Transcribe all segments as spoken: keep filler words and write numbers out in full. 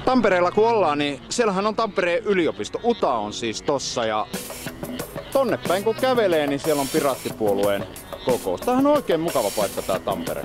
Tampereella kun ollaan, niin siellähän on Tampereen yliopisto. U T A on siis tossa ja tonne päin kun kävelee, niin siellä on Piraattipuolueen kokous. Tämähän on oikein mukava paikka tää Tampere.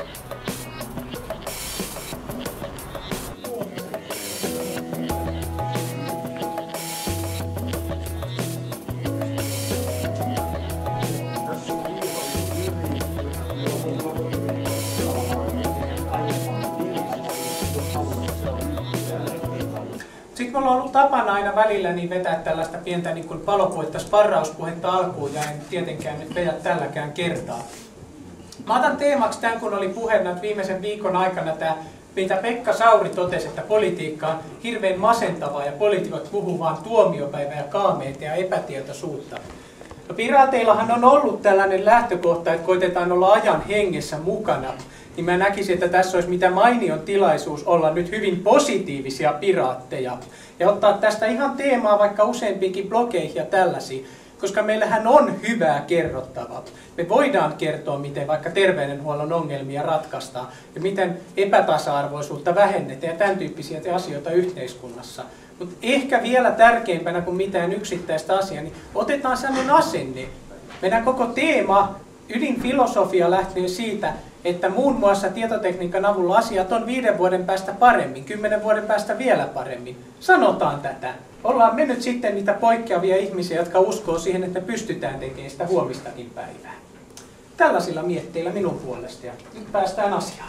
Sitten mulla on ollut tapana aina välillä niin vetää tällaista pientä niin kuin palopuetta sparrauspuhetta alkuun ja en tietenkään nyt vedä tälläkään kertaa. Mä otan teemaksi tämän, kun oli puheena viimeisen viikon aikana tämä, mitä Pekka Sauri totesi, että politiikka on hirveän masentavaa ja poliitikot puhuu vaan tuomiopäivää ja kaameita ja epätietoisuutta. No, Piraateillahan on ollut tällainen lähtökohta, että koitetaan olla ajan hengessä mukana. Niin mä näkisin, että tässä olisi mitä mainion tilaisuus olla nyt hyvin positiivisia piraatteja. Ja ottaa tästä ihan teemaa vaikka useampiinkin blogeihin ja tällaisiin. Koska meillähän on hyvää kerrottavaa. Me voidaan kertoa, miten vaikka terveydenhuollon ongelmia ratkaistaan. Ja miten epätasa-arvoisuutta vähennetään ja tämän tyyppisiä asioita yhteiskunnassa. Mutta ehkä vielä tärkeimpänä kuin mitään yksittäistä asiaa, niin otetaan sellainen asenne. Meidän koko teema, ydinfilosofia lähtee siitä, että muun muassa tietotekniikan avulla asiat on viiden vuoden päästä paremmin, kymmenen vuoden päästä vielä paremmin. Sanotaan tätä. Ollaan me nyt sitten niitä poikkeavia ihmisiä, jotka uskoo siihen, että pystytään tekemään sitä huomistakin päivää. Tällaisilla mietteillä minun puolesta ja nyt päästään asiaan.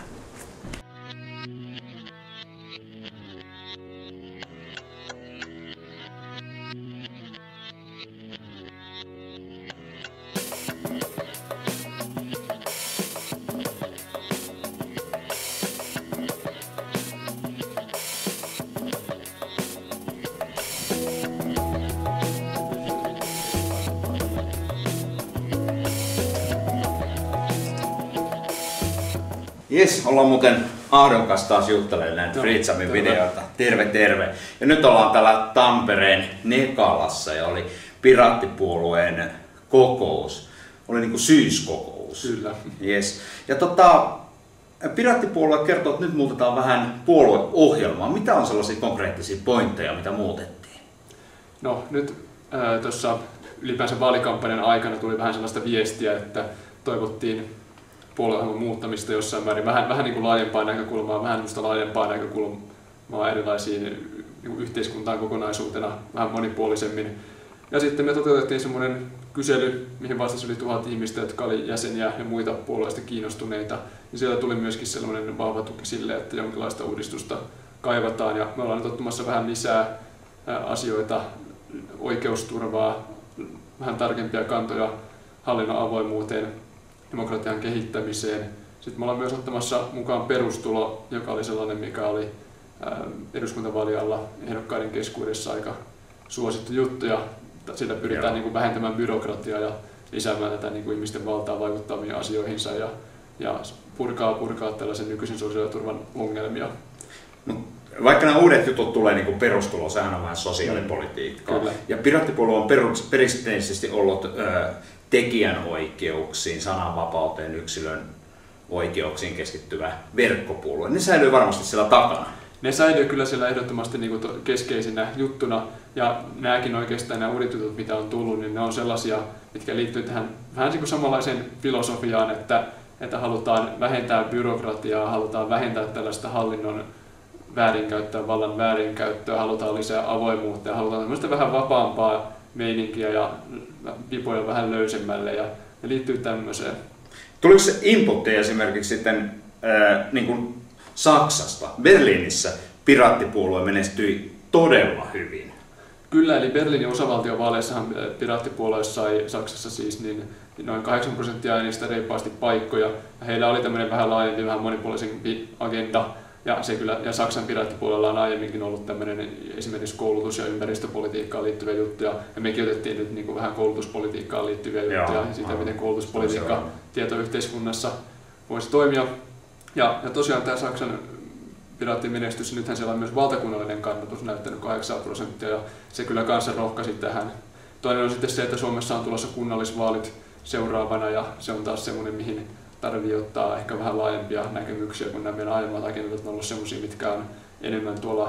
Jes, ollaan muuten Ahdon kanssa taas juttelemaan näitä Fritsamin videoita. Terve, terve. Ja nyt ollaan täällä Tampereen Nekalassa ja oli Piraattipuolueen kokous. Oli niinku syyskokous. Kyllä. Jes. Ja tota, Piraattipuolue kertoo, että nyt muutetaan vähän puolueohjelmaa. Mitä on sellaisia konkreettisia pointteja, mitä muutettiin? No nyt äh, tuossa ylipäänsä vaalikampanjan aikana tuli vähän sellaista viestiä, että toivottiin puolueohjelman muuttamista jossain määrin, vähän, vähän niin kuin laajempaa näkökulmaa, vähän laajempaa näkökulmaa erilaisiin niin yhteiskuntaan kokonaisuutena, vähän monipuolisemmin. Ja sitten me toteutettiin semmoinen kysely, mihin vastasi yli tuhat ihmistä, jotka oli jäseniä ja muita puolueista kiinnostuneita. Ja siellä tuli myöskin sellainen vahva tuki sille, että jonkinlaista uudistusta kaivataan. Ja me ollaan nyt ottamassa vähän lisää asioita, oikeusturvaa, vähän tarkempia kantoja hallinnon avoimuuteen, demokratian kehittämiseen. Sitten me ollaan myös ottamassa mukaan perustulo, joka oli sellainen, mikä oli eduskuntavaalien alla ehdokkaiden keskuudessa aika suosittu juttu. Ja sillä pyritään niin kuin vähentämään byrokratiaa ja lisäämään tätä niin kuin ihmisten valtaa vaikuttavia asioihinsa ja, ja purkaa, purkaa tällaisen nykyisen sosiaaliturvan ongelmia. No, vaikka nämä uudet jutut tulee niin kuin perustulo, sehän on vähän sosiaalipolitiikkaa. Mm, ja Piraattipuolue on perinteisesti ollut ö, tekijänoikeuksiin, sananvapauteen, yksilön oikeuksiin keskittyvä verkkopuolue. Ne säilyy varmasti siellä takana. Ne säilyy kyllä siellä ehdottomasti niin kuin keskeisinä juttuna. Ja nämäkin oikeastaan nämä uudet jutut, mitä on tullut, niin ne on sellaisia, mitkä liittyy tähän vähän niin kuin samanlaiseen filosofiaan, että, että halutaan vähentää byrokratiaa, halutaan vähentää tällaista hallinnon väärinkäyttöä, vallan väärinkäyttöä, halutaan lisää avoimuutta ja halutaan tämmöistä vähän vapaampaa meininkiä ja pipoja vähän löysemmälle ja ne liittyy tämmöiseen. Tuliko se inputti esimerkiksi sitten ää, niin kuin Saksasta? Berliinissä Piraattipuolue menestyi todella hyvin. Kyllä, eli Berliinin osavaltiovaaleissahan Piraattipuolue sai Saksassa siis niin noin kahdeksan prosenttia äänistä reippaasti paikkoja. Ja heillä oli tämmöinen vähän laajempi, vähän monipuolisempi agenda. Ja, se kyllä, ja Saksan Piraattipuolella on aiemminkin ollut tämmöinen esimerkiksi koulutus- ja ympäristöpolitiikkaan liittyviä juttuja. Ja mekin otettiin nyt niin kuin vähän koulutuspolitiikkaan liittyviä juttuja ja siitä, miten koulutuspolitiikka tietoyhteiskunnassa voisi toimia. Ja, ja tosiaan tämä Saksan Piraattien menestys, nythän siellä on myös valtakunnallinen kannatus näyttänyt kahdeksan prosenttia ja se kyllä kanssa rohkaisi tähän. Toinen on sitten se, että Suomessa on tulossa kunnallisvaalit seuraavana ja se on taas semmoinen, mihin tarvii ottaa ehkä vähän laajempia näkemyksiä, kun nämä meidän aiemmat agendat on ollut semmoisia, mitkä on enemmän tuolla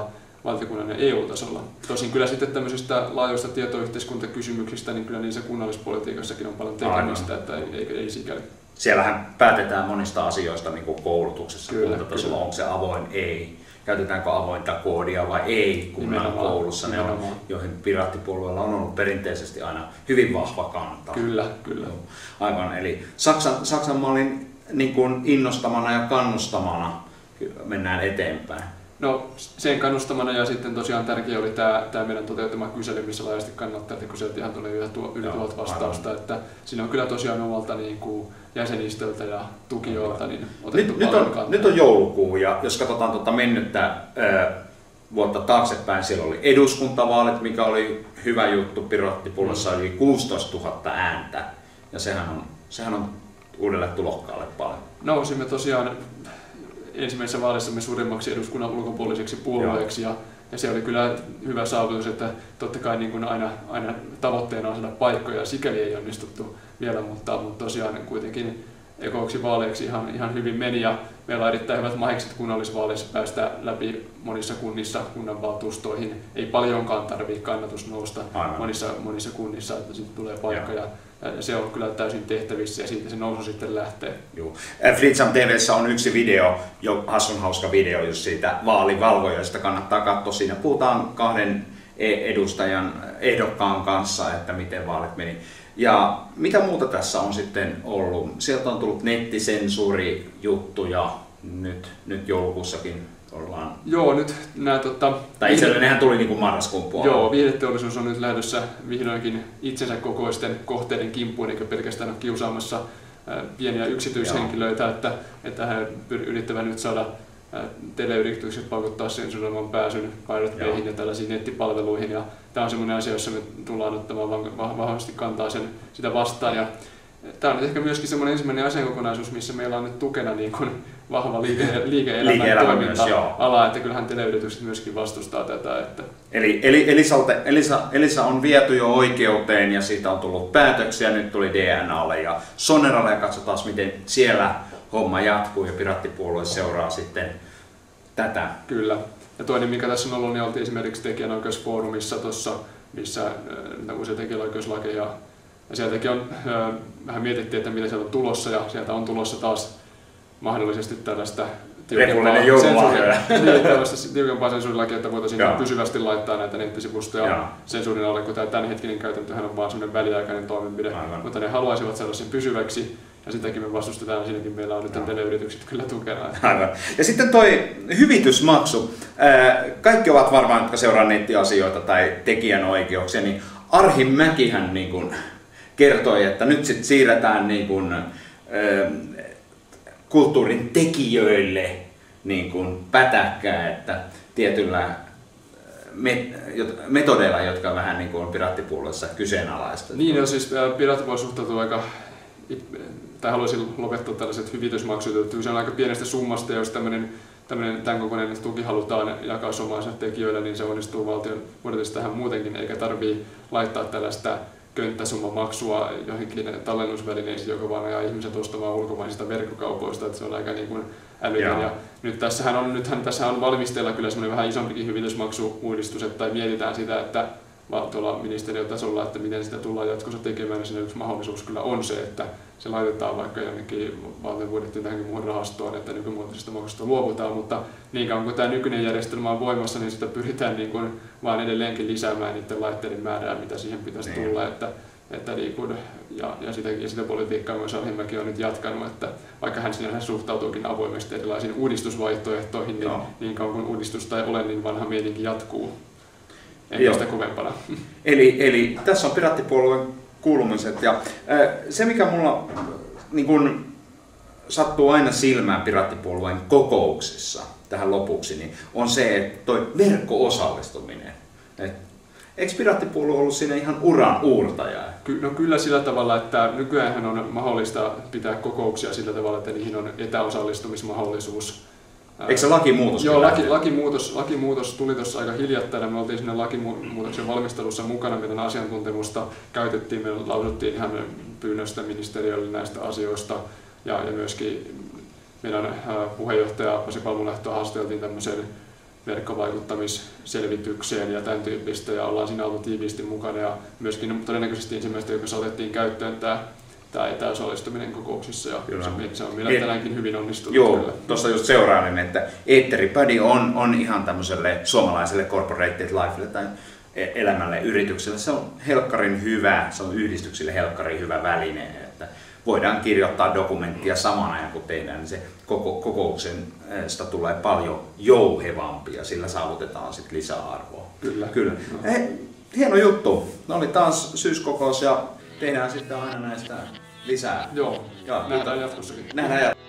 valtakunnan ja E U-tasolla. Tosin kyllä sitten tämmöisistä laajoista tietoyhteiskuntakysymyksistä, niin kyllä niissä kunnallispolitiikassakin on paljon tekemistä, että ei, ei, ei sikäli. Siellähän päätetään monista asioista niin kuin koulutuksessa, kuntatasolla, onko se avoin, ei. Käytetäänkö avointa koodia vai ei kunnan nimenomaan, koulussa, ne on, joihin Piraattipuolueella on ollut perinteisesti aina hyvin vahva kanta. Kyllä, kyllä. Aivan, eli Saksan, Saksan mallin niin kuin innostamana ja kannustamana mennään eteenpäin. No sen kannustamana ja sitten tosiaan tärkeä oli tämä, tämä meidän toteuttama kysely, missä laajasti kannattaa, että kyseltiin ihan tuonne yli tuhat vastausta, että siinä on kyllä tosiaan omalta niin kuin jäsenistöltä ja tukijoilta niin otettu nyt, paljon nyt on, nyt on joulukuu ja jos katsotaan tuota mennyttä ää, vuotta taaksepäin, siellä oli eduskuntavaalit, mikä oli hyvä juttu, Piraattipuolueessa oli kuusitoistatuhatta ääntä ja sehän on, sehän on uudelle tulokkaalle paljon. Nousimme tosiaan ensimmäisessä vaalissamme suurimmaksi eduskunnan ulkopuoliseksi puolueeksi ja, ja se oli kyllä hyvä saavutus, että totta kai niin kuin aina, aina tavoitteena on saada paikkoja ja sikäli ei onnistuttu vielä, mutta, mutta tosiaan kuitenkin ekoiksi vaaleiksi ihan, ihan hyvin meni ja meillä on erittäin hyvät mahikset kunnallisvaaleissa päästä läpi monissa kunnissa kunnanvaltuustoihin. Ei paljonkaan tarvitse kannatus nousta monissa, monissa kunnissa, että sitten tulee paikka ja, ja se on kyllä täysin tehtävissä ja siitä se nousu sitten lähtee. Fritsam T V:ssä on yksi video, jo hassun hauska video just siitä vaalivalvojoista, kannattaa katsoa. Siinä puhutaan kahden edustajan ehdokkaan kanssa, että miten vaalit meni. Ja mitä muuta tässä on sitten ollut? Sieltä on tullut nettisensuurijuttuja, nyt, nyt joulukuussakin ollaan. Joo, nyt nämä tota... Tai itse asiassa nehän tuli niin kuin marraskuun puolella. Joo, viihdeteollisuus on nyt lähdössä vihdoinkin itsensä kokoisten kohteiden kimppuun, eikä pelkästään ole kiusaamassa pieniä yksityishenkilöitä, Joo. että, että he yrittävät nyt saada teleyritykset paukuttaa sensuroimaan pääsyn Pirate Bayhin ja tällaisiin nettipalveluihin. Ja tämä on sellainen asia, jossa me tullaan ottamaan vahvasti kantaa sen, sitä vastaan. Ja tämä on ehkä myöskin sellainen ensimmäinen asiakokonaisuus, missä meillä on nyt tukena niin kuin vahva liike, liike-elämän toiminta-ala, että kyllähän teleyritykset myöskin vastustaa tätä. Että... Eli, eli Elisalte, Elisa, Elisa on viety jo oikeuteen ja siitä on tullut päätöksiä, nyt tuli D N A:lle ja Soneralle ja katsotaan miten siellä homma jatkuu ja Piraattipuolue seuraa sitten tätä. Kyllä. Ja toinen mikä tässä on ollut, niin oltiin esimerkiksi tekijänoikeusfoorumissa tuossa, missä äh, uusia tekijänoikeuslakeja ja sieltäkin on, äh, vähän mietittiin, että mitä sieltä on tulossa ja sieltä on tulossa taas mahdollisesti tällaista tiukempaa sensuurilakia, että voitaisiin Jaa. pysyvästi laittaa näitä nettisivustoja Jaa. sensuurin alle, kun tämä tämänhetkinen käytäntöhän on vaan sellainen väliaikainen toimenpide, Aivan. mutta ne haluaisivat saada sen pysyväksi. Ja sitäkin me vastustetaan, ja siinäkin meillä on nyt no. teleyritykset kyllä tukena. Aivan. Ja sitten toi hyvitysmaksu. Kaikki ovat varmaan, jotka seuraa nettiasioita tai tekijänoikeuksia, niin Arhimäkihän niin kuin kertoi, että nyt sitten siirretään niin kuin, kulttuurin tekijöille niin kuin pätäkkää, että tietyllä metodeilla, jotka vähän niin kuin on Piraattipuolueessa kyseenalaista. Niin, no siis Piraattipuolue suhtautuu aika tai haluaisin lopettaa tällaiset hyvitysmaksut, että se on aika pienestä summasta, ja jos tämmöinen, tämmöinen tämän kokoinen tuki halutaan jakaa suomalaisille tekijöille, niin se onnistuu valtion budjetista tähän muutenkin, eikä tarvitse laittaa tällaista könttäsummamaksua johonkin tallennusvälineisiin, joka vaan ajaa ihmiset ostamaan ulkomaisista verkkokaupoista, että se on aika niin kuin älytön. Ja nyt tässähän on, nythän tässä on valmisteilla kyllä semmoinen vähän isompikin hyvitysmaksu-uudistus, että mietitään sitä, että tuolla ministeriötasolla, että miten sitä tullaan jatkossa tekemään, niin siinä yksi mahdollisuus kyllä on se, että se laitetaan vaikka jonnekin valtion budjettiin tähänkin muuhun rahastoon, että nykymuotoisesta maksusta luovutaan, mutta niin kauan kuin tämä nykyinen järjestelmä on voimassa, niin sitä pyritään niin kuin vaan edelleenkin lisäämään niiden laitteiden määrää, mitä siihen pitäisi niin. tulla. Että, että niin kuin, ja, ja, sitä, ja sitä politiikkaa myös Arhimäki on nyt jatkanut, että vaikka hän sinänsä suhtautuukin avoimesti erilaisiin uudistusvaihtoehtoihin, niin, no. niin kauan kuin uudistusta ei ole, niin vanha meininki jatkuu. Ei sitä kovempana. Eli, eli tässä on Piraattipuolueen kuulumiset. Ja, ää, se mikä mulla niin kun, sattuu aina silmään Piraattipuolueen kokouksissa tähän lopuksi, niin on se, että toi verkko-osallistuminen. Et, eikö Piraattipuolue ollut siinä ihan uran uurtaja? Ky- no kyllä sillä tavalla, että nykyään on mahdollista pitää kokouksia sillä tavalla, että niihin on etäosallistumismahdollisuus. Eikö se lakimuutos? Joo, laki, lakimuutos, lakimuutos tuli tuossa aika hiljattain. Me oltiin siinä lakimuutoksen valmistelussa mukana, meidän asiantuntemusta käytettiin. Me lausuttiin ihan pyynnöstä ministeriölle näistä asioista. Ja, ja myöskin meidän puheenjohtaja Pasi Palmulehtoa haasteltiin tämmöiseen verkkovaikuttamisselvitykseen ja tämän tyyppistä, ja ollaan siinä ollut tiiviisti mukana, ja myöskin todennäköisesti ensimmäistä, joka otettiin käyttöön tämä tämä etäosallistuminen kokouksissa, ja kyllä. se on meillä tänäänkin hyvin onnistunut. Joo, tuossa just seuraavin, että Eetteripadi on, on ihan tämmöiselle suomalaiselle corporated lifelle tai elämälle, yritykselle. Se on helkkarin hyvä, se on yhdistyksille helkkarin hyvä väline, että voidaan kirjoittaa dokumenttia saman ajan kun tehdään, niin se koko, kokouksesta tulee paljon jouhevampi ja sillä saavutetaan sitten lisäarvoa. Kyllä. Kyllä. No. Eh, hieno juttu. No oli taas syyskokous ja tehdään sitten aina näistä lisää. Joo, ja nähdään jatkossakin. Nähdään jatkossakin.